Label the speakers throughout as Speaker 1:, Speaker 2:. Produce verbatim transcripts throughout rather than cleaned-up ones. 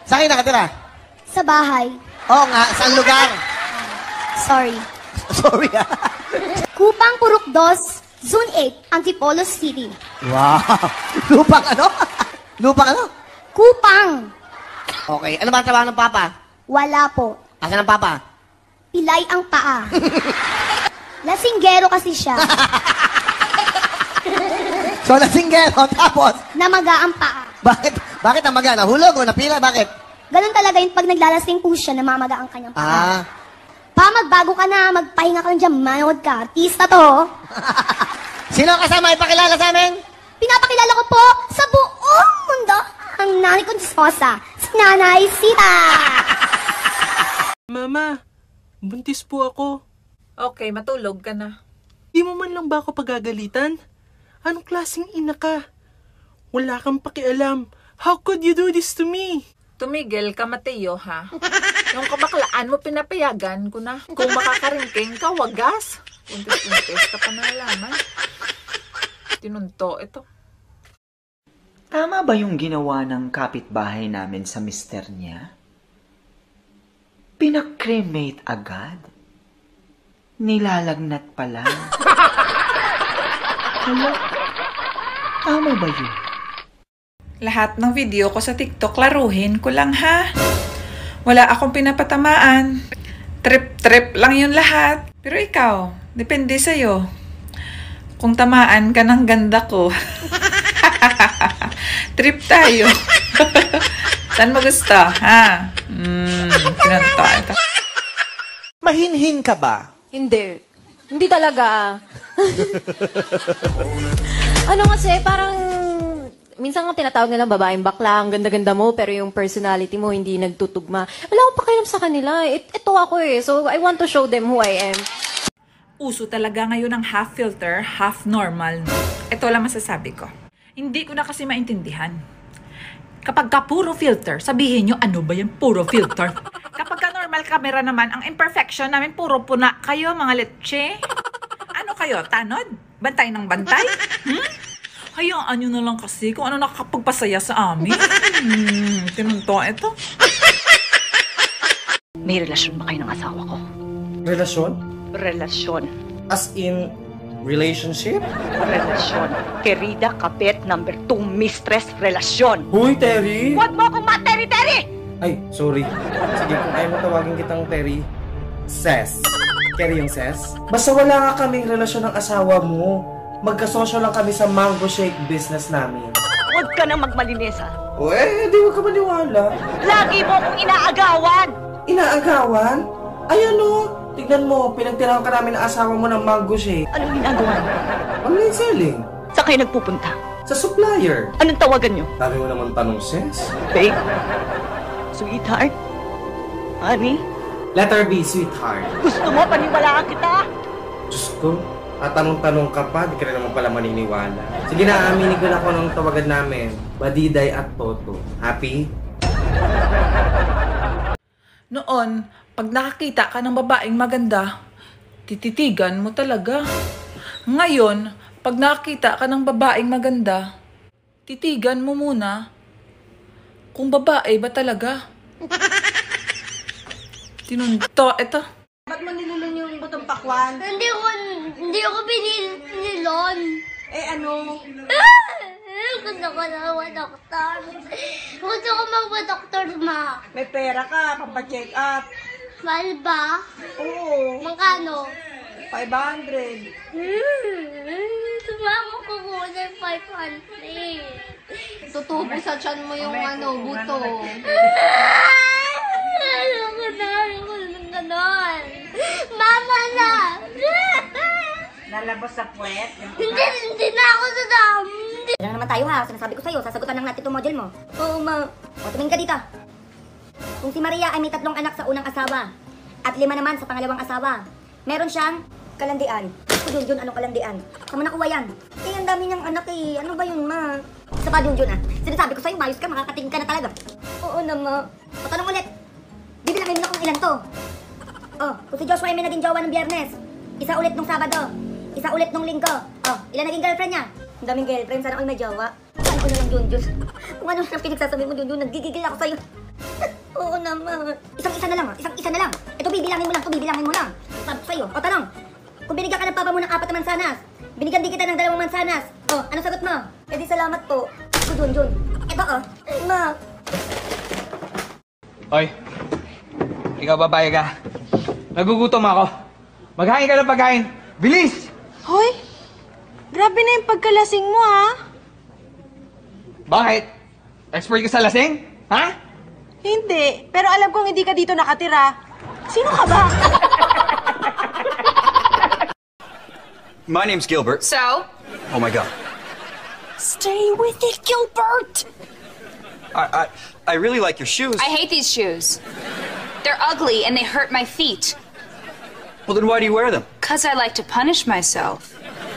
Speaker 1: Saan kayo nakatira?
Speaker 2: Sa bahay.
Speaker 1: Oo nga, saan lugar?
Speaker 2: Sorry.
Speaker 1: Sorry ah.
Speaker 2: Kupang Purok dos, Zone eight, Antipolo City.
Speaker 1: Wow. Lupang ano? Lupang ano?
Speaker 2: Kupang.
Speaker 1: Okay. Ano ba ang trabaho ng papa?
Speaker 2: Wala po.
Speaker 1: Asan ang papa?
Speaker 2: Pilay ang paa. Lasinggero kasi siya.
Speaker 1: So, lasinggero, tapos?
Speaker 2: Namaga ang paa.
Speaker 1: Bakit? Bakit ang maga? Nahulog o napila? Bakit?
Speaker 2: Ganun talaga yun pag naglalasing po siya, namamaga ang kanyang paa.
Speaker 1: Ah.
Speaker 2: Pa, magbago ka na, magpahinga ka lang dyan, manood ka. Artista to.
Speaker 1: Sino ang kasama? Ipakilala sa amin?
Speaker 2: Pinapakilala ko po sa buong mundo ang nanay kong disposa, si Nanay Sita.
Speaker 3: Mama, buntis po ako.
Speaker 4: Okay, matulog ka na.
Speaker 3: Di mo man lang ba ako pagagalitan? Anong klaseng ina ka? Wala kang pakialam. How could you do this to me?
Speaker 4: Tumigil ka, Mateo, ha? Yung kabaklaan mo, pinapayagan ko na. Kung makakaringking ka, wagas. Untis-untis ka pa nalaman. Tinunto ito.
Speaker 5: Tama ba yung ginawa ng kapitbahay namin sa mister niya? Pinakremate agad? Nilalagnat pala? Hala, tama ba yun?
Speaker 6: Lahat ng video ko sa TikTok, laruhin ko lang ha. Wala akong pinapatamaan. Trip-trip lang yun lahat. Pero ikaw, depende sa'yo. Kung tamaan ka ng ganda ko. Trip tayo. Saan mo gusto, ha? Hmm, pinanta ito.
Speaker 1: Mahinhin ka ba?
Speaker 7: Hindi. Hindi talaga. Ano kasi, parang minsan nga tinatawag nilang babaeng bakla, ang ganda-ganda mo, pero yung personality mo hindi nagtutugma. Wala akong pakialam sa kanila. It, ito ako eh. So, I want to show them who I am.
Speaker 6: Uso talaga ngayon ng half filter, half normal. Ito lang masasabi ko. Hindi ko na kasi maintindihan. Kapag ka puro filter, sabihin nyo, ano ba yan puro filter? Kapag ka normal camera naman, ang imperfection namin, puro puna kayo, mga leche. Ano kayo, tanod? Bantay ng bantay? Hmm? Hayaan nyo na lang kasi kung ano nakakapagpasaya sa amin. Hmm, tinunto ito.
Speaker 8: May relasyon ba kayo ng asawa ko?
Speaker 9: Relasyon?
Speaker 8: Relasyon.
Speaker 9: As in, relationship?
Speaker 8: Relasyon. Querida Kapit, number two, mistress, relasyon.
Speaker 9: Huy, Terry!
Speaker 8: Huwag mo akong ma-Terry-Terry!
Speaker 9: Ay, sorry. Sige, kung ayaw mo tawagin kitang Terry, Ses. Terry yung Ses? Basta wala nga kaming relasyon ng asawa mo. Magkasosyo lang kami sa mango shake business namin.
Speaker 8: Huwag ka nang magmalinis, ha?
Speaker 9: O eh, di huwag ka maniwala.
Speaker 8: Lagi mo akong inaagawan!
Speaker 9: Inaagawan? Ay ano? Tignan mo, pinagtirahan ka namin ng asawa mo ng mango shake.
Speaker 8: Anong ginagawa mo?
Speaker 9: Online selling.
Speaker 8: Saan kayo nagpupunta?
Speaker 9: Sa supplier.
Speaker 8: Anong tawagan nyo?
Speaker 9: Dami mo naman tanong, Ses.
Speaker 8: Babe? Sweetheart? Honey?
Speaker 9: Letter B, sweetheart.
Speaker 8: Gusto mo paniwalaan kita?
Speaker 9: Diyos ko, at tanong-tanong ka pa, di ka rin naman pala maniniwala. Sige na, aminin ko na ako ng tawagan namin. Badiday at Toto. Happy?
Speaker 6: Noon, pag nakakita ka ng babaeng maganda, tititigan mo talaga. Ngayon, pag nakakita ka ng babaeng maganda, titigan mo muna kung babae ba talaga. Tinunto, ito.
Speaker 10: Ba't mo nilulon yung butong pakwan?
Speaker 2: Hindi ko, hindi ako binilon.
Speaker 10: Eh ano?
Speaker 2: Gusto ko na mag-doktor. Gusto ko mag-doktor, ma.
Speaker 10: May pera ka, pampacheck up.
Speaker 2: Mahal ba?
Speaker 10: Oo.
Speaker 2: Magkano?
Speaker 10: five hundred.
Speaker 2: Sumama ko muna yung five hundred.
Speaker 10: Tutubo sa tiyan mo yung ano, buto.
Speaker 2: Ayoko na, ayoko na ng ganon. Mama na!
Speaker 10: Nalabas sa puwet?
Speaker 2: Hindi, hindi na ako sa dami.
Speaker 11: Lang naman tayo ha, sinasabi ko sa'yo, sasagutan lang natin itong model mo. Oo, ma. O, tumingin ka dito. Kung si Maria ay may tatlong anak sa unang asawa, at lima naman sa pangalawang asawa, meron siyang kalandian. O, Junjun, anong kalandian? Saan mo nakuha yan? Eh, ang dami niyang anak eh. Ano ba yun, ma? Sa ba, Junjun, ah? Sinasabi ko sa'yo, mayos ka, makakatingin ka na talaga. Oo na, ma. O, tanong ulit. Bibilangin mo na kung ilan to. Oh, kung si Joshua ay may naging jowa ng Biyernes, isa ulit nung Sabado, isa ulit nung Linggo. Oh, ilan naging girlfriend niya? Ang daming girlfriend, sana all may jowa. Ano ko na lang, Junjun? Kung ano lang pinagsasabi mo, Junjun, nagigigil ako sa'yo. Oo naman. Isang-isa na lang, ah. Isang-isa na lang. Ito, bibilangin mo lang. Ito, bibilangin mo lang. Sabi ko sa'yo. O, tanong. Kung binigyan ka ng papa mo ng apat na mansanas, binigyan din kita ng dalawang mansanas. O, ano sagot mo? Eh di salamat po. O, Jun, Jun. Ito, oh. Ay, ma.
Speaker 12: Oy, ikaw babae ka. Nagugutom ako. Maghain ka ng pagkain. Bilis!
Speaker 10: Hoy, grabe na yung pagkalasing mo, ha?
Speaker 12: Bakit? Expert ka sa lasing? Ha?
Speaker 10: Hindi, pero alam kong hindi ka dito nakatira. Sino ka ba?
Speaker 13: My name's Gilbert.
Speaker 14: So?
Speaker 13: Oh my god.
Speaker 14: Stay with it, Gilbert!
Speaker 13: I, I, I really like your shoes.
Speaker 14: I hate these shoes. They're ugly and they hurt my feet.
Speaker 13: Well, then why do you wear them?
Speaker 14: Because I like to punish myself.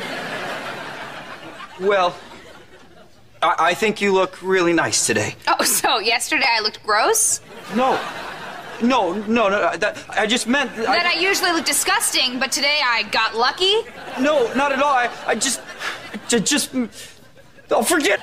Speaker 13: Well, I, I think you look really nice today.
Speaker 14: Oh, so yesterday I looked gross?
Speaker 13: No. No, no, no. That, I just meant...
Speaker 14: That I usually look disgusting, but today I got lucky?
Speaker 13: No, not at all. I, I just... Just... just oh, forget...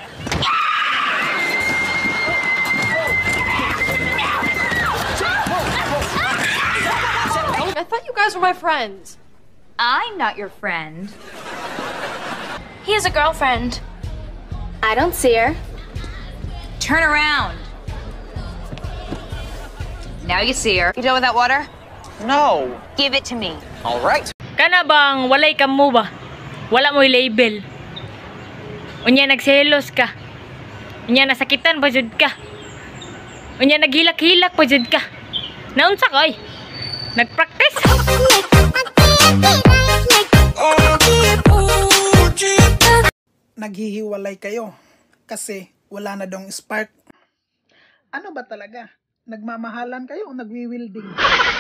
Speaker 7: I thought you guys were my friends.
Speaker 14: I'm not your friend.
Speaker 10: He has a girlfriend. I don't see her.
Speaker 14: Turn around. Now you see her.
Speaker 10: You done with that water?
Speaker 12: No.
Speaker 14: Give it to me.
Speaker 13: All right.
Speaker 15: Kana bang walay ka mo ba? Wala mo'y label. Unya nagselos ka. Unya nasakitan pa jud ka. Unya naghilak-hilak pa jud ka. Naunsa ka oy? Nagpractice?
Speaker 16: Naghihiwalay kayo kasi wala na dong spark. Ano ba talaga? Nagmamahalan kayo o nagwi-wielding?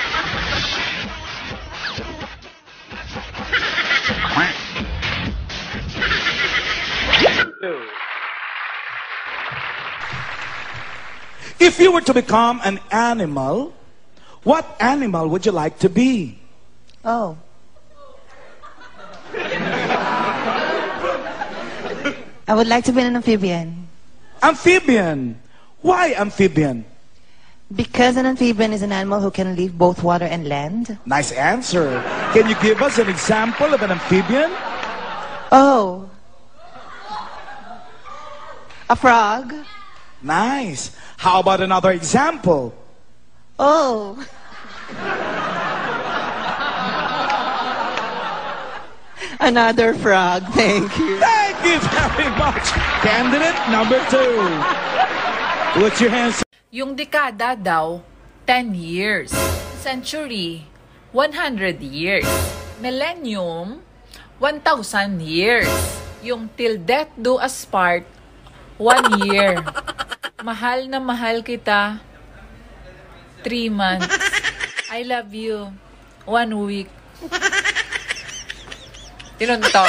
Speaker 17: If you were to become an animal, what animal would you like to be?
Speaker 1: Oh. I would like to be an amphibian.
Speaker 17: Amphibian. Why amphibian?
Speaker 1: Because an amphibian is an animal who can live both water and land.
Speaker 17: Nice answer. Can you give us an example of an amphibian?
Speaker 1: Oh. A frog.
Speaker 17: Nice. How about another example?
Speaker 1: Oh. Another frog. Thank you.
Speaker 17: Thank you very much. Candidate number two. Put your hands.
Speaker 4: Yung dekada daw, ten years. Century, one hundred years. Millennium, one thousand years. Yung till death do us part, one year. Mahal na mahal kita, three months. I love you, one week. Tinunto.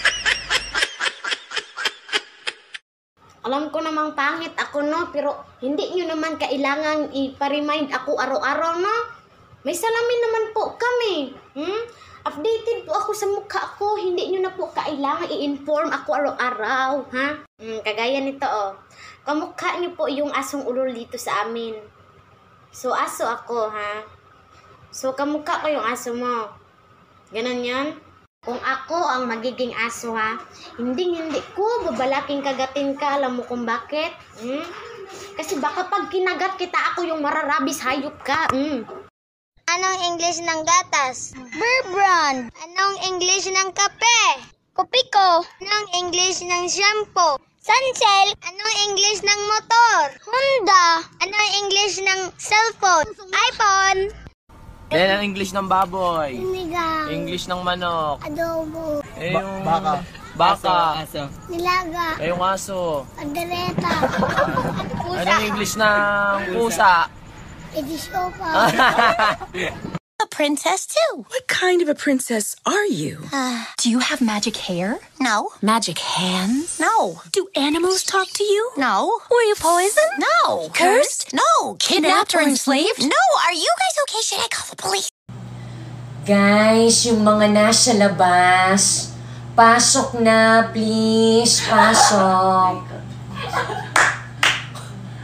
Speaker 18: Alam ko namang pangit ako, no? Pero hindi nyo naman kailangan ipa-remind ako araw-araw, no? May salamin naman po kami. Hmm? Updated po ako sa mukha ko. Hindi nyo na po kailangan i-inform ako araw-araw, ha? Hmm, kagaya nito, oh. Kamukha nyo po yung asong ulol dito sa amin. So, aso ako, ha? So, kamukha ko yung aso mo. Ganon yan? Kung ako ang magiging aso, ha, hindi hindi ko babalaking kagatin ka. Alam mo kung bakit? Hmm? Kasi baka pag kinagat kita, ako yung mararabis, hayop ka. Hmm.
Speaker 2: Anong English ng gatas? Bear brand. Anong English ng kape? Kopiko. Anong English ng shampoo? Sunsilk. Anong English ng motor? Honda. Anong English ng cellphone? iPhone.
Speaker 9: Yan ang English ng baboy.
Speaker 2: Sinigang.
Speaker 9: English ng manok.
Speaker 2: Adobo.
Speaker 9: Eh, yung...
Speaker 12: Baka.
Speaker 9: Baka.
Speaker 12: Aso.
Speaker 2: Nilaga.
Speaker 9: Eh, yung aso.
Speaker 2: Pandereta.
Speaker 9: Anong English ng pusa?
Speaker 2: Edisopa.
Speaker 19: A princess too. What kind of a princess are you? Uh, do you have magic hair? No. Magic hands? No. Do animals talk to you? No. Were you poisoned? No. Cursed? No. Kidnapped or enslaved? No. Are you guys okay? Should I call the police?
Speaker 20: Guys, yung mga nasa labas, pasok na, please. Pasok.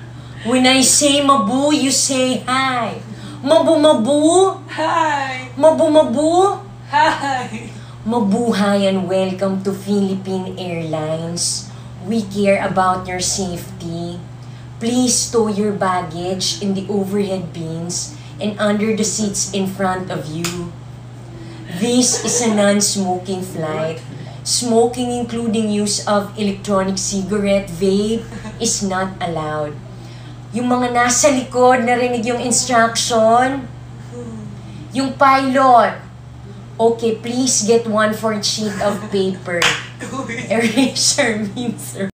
Speaker 20: When I say mabu, you say hi. Mabu mabu.
Speaker 3: Hi.
Speaker 20: Mabu mabu.
Speaker 3: Hi.
Speaker 20: Mabuhay and welcome to Philippine Airlines. We care about your safety. Please stow your baggage in the overhead bins and under the seats in front of you. This is a non-smoking flight. Smoking, including use of electronic cigarette, vape, is not allowed. Yung mga nasa likod, narinig yung instruction? Yung pilot, okay, please get one fourth sheet of paper. Eraser means